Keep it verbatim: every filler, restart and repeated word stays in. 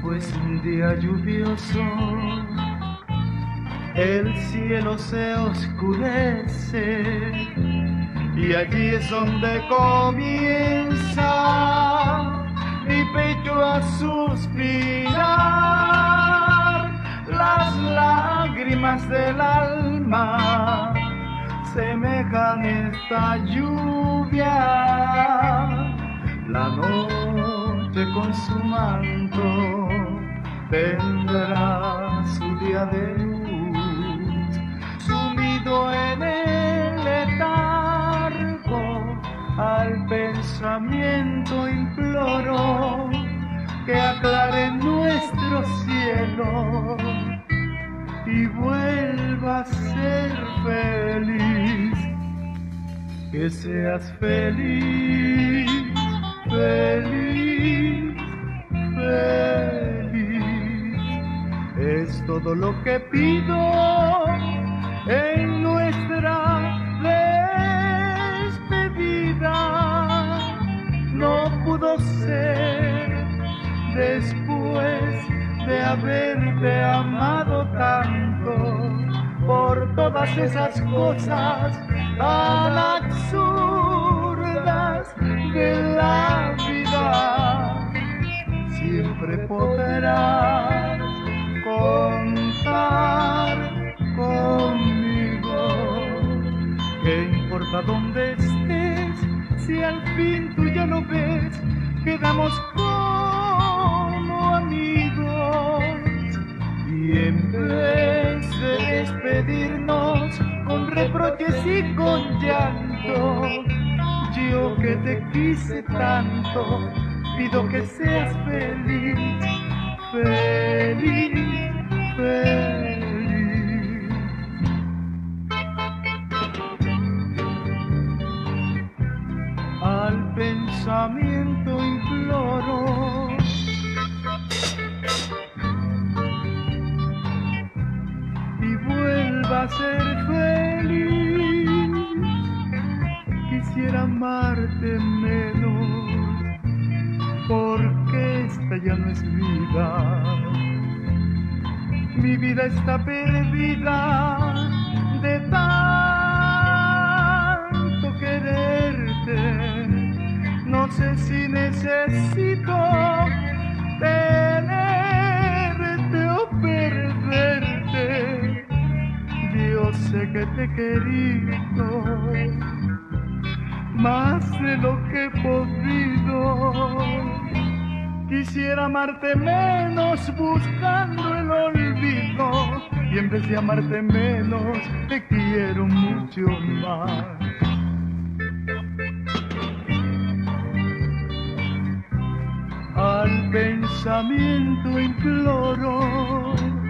pues un día lluvioso el cielo se oscurece y allí es donde comienza mi pecho a suspirar. Las lágrimas del alma semejan esta lluvia. La noche con su manto tendrá su día de luz, sumido en el letargo. Al pensamiento imploro que aclare nuestro cielo y vuelva a ser feliz. Que seas feliz, feliz, feliz. Es todo lo que pido en nuestra despedida. No pudo ser después de haberte amado tanto, por todas esas cosas tan absurdas de la vida. Siempre podrás contar conmigo. ¿Qué importa dónde estés si al fin tú ya no ves? Quedamos como amigos y en vez de despedirnos con reproches y con llanto, yo que te quise tanto pido que seas feliz, feliz, feliz. Al pensamiento imploro y vuelva a ser feliz. Quisiera amarte menos, porque esta ya no es vida. Mi vida está perdida de tanto quererte. No sé si necesito tenerte o perderte. Yo sé que te he querido más de lo que he podido. Quisiera amarte menos buscando el olvido, y en vez de amarte menos te quiero mucho más. Al pensamiento imploro